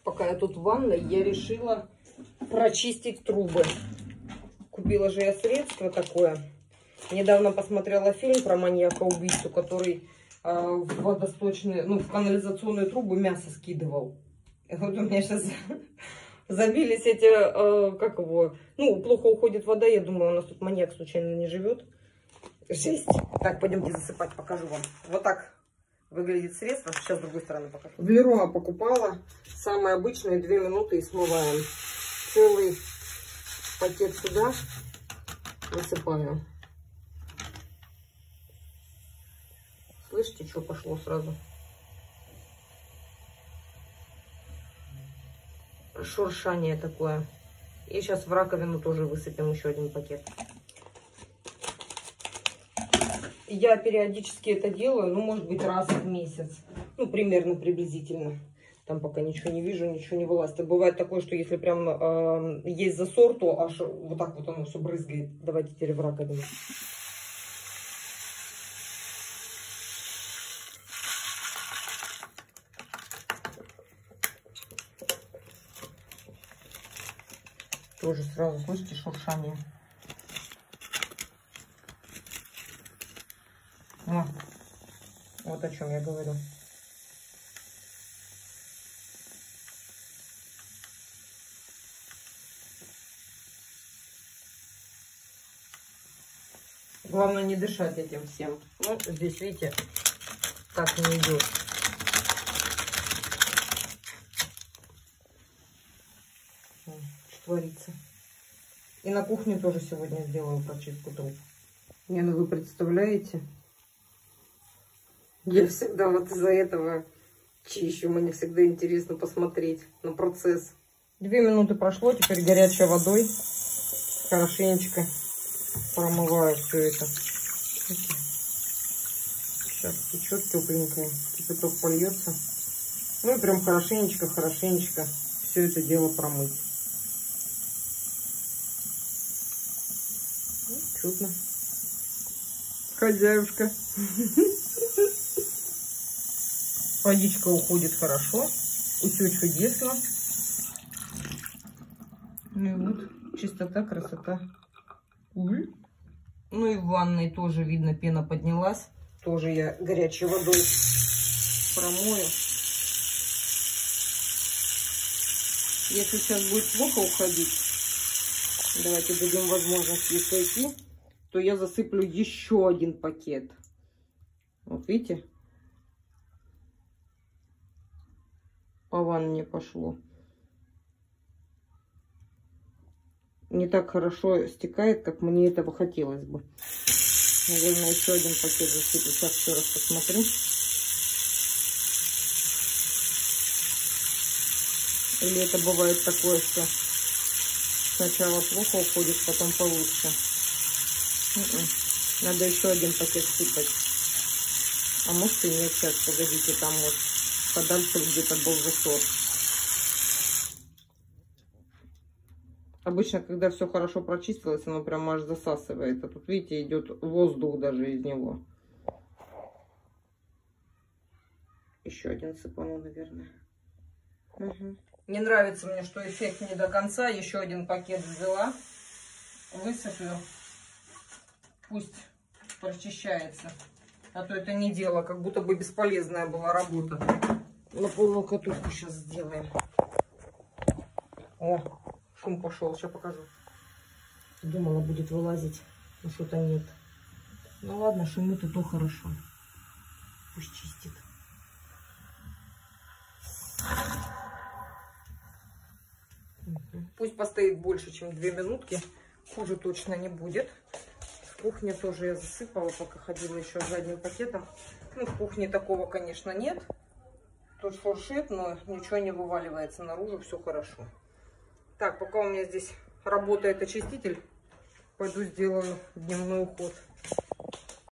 Пока я тут в ванной, я решила прочистить трубы. Купила же я средство такое. Недавно посмотрела фильм про маньяка-убийцу, который в водосточные, ну, в канализационные трубы мясо скидывал. И вот у меня сейчас забились эти, как его, ну, плохо уходит вода. Я думаю, у нас тут маньяк случайно не живет. Жесть. Так, пойдемте засыпать, покажу вам. Вот так выглядит средство. Сейчас с другой стороны покажу. В Леруа покупала. Самые обычные, 2 минуты и смываем. Целый пакет сюда высыпаю. Слышите, что пошло сразу? Шуршание такое. И сейчас в раковину тоже высыпем еще 1 пакет. Я периодически это делаю, ну, может быть, раз в месяц. Ну, примерно, приблизительно. Там пока ничего не вижу, ничего не вылазит. И бывает такое, что если прям есть засор, то аж вот так вот оно все брызгает. Давайте теперь в раковину. Тоже сразу, слышите, шуршание. Вот о чем я говорю. Главное не дышать этим всем. Ну, здесь, видите, как не идет. Что творится. И на кухне тоже сегодня сделаю прочистку труб. Не, ну вы представляете? Я всегда вот из-за этого чищу. Мне всегда интересно посмотреть на процесс. 2 минуты прошло, теперь горячей водой хорошенечко промываю все это. Сейчас течет тепленькое, кипяток польется. Ну и прям хорошенечко все это дело промыть. Ну, чудно. Хозяюшка. Водичка уходит хорошо, все чудесно. Ну и вот, чистота, красота. Ну и в ванной тоже видно, пена поднялась. Тоже я горячей водой промою. Если сейчас будет плохо уходить, давайте дадим возможность ей сойти, то я засыплю еще 1 пакет. Вот видите? По ванне пошло. Не так хорошо стекает, как мне этого хотелось бы. Наверное, еще 1 пакет засыплю. Сейчас еще раз посмотрю. Или это бывает такое, что сначала плохо уходит, потом получше. Надо еще 1 пакет сыпать. А может и нет. Сейчас, погодите, там вот подальше где-то был засор. Обычно, когда все хорошо прочистилось, оно прям аж засасывает. А тут, видите, идет воздух даже из него. Еще 1 сыпану, наверное. Угу. Не нравится мне, что эффект не до конца. Еще 1 пакет взяла. Высыплю. Пусть прочищается. А то это не дело. Как будто бы бесполезная была работа. На полную катушку сейчас сделаем. О! Шум пошел, сейчас покажу. Думала, будет вылазить, но что-то нет. Ну ладно, шумит, и то хорошо. Пусть чистит. Пусть постоит больше, чем 2 минутки. Хуже точно не будет. В кухне тоже я засыпала, пока ходила еще с 1 пакетом. Ну, в кухне такого, конечно, нет. Тут шуршит, но ничего не вываливается наружу, все хорошо. Так, пока у меня здесь работает очиститель, пойду сделаю дневной уход.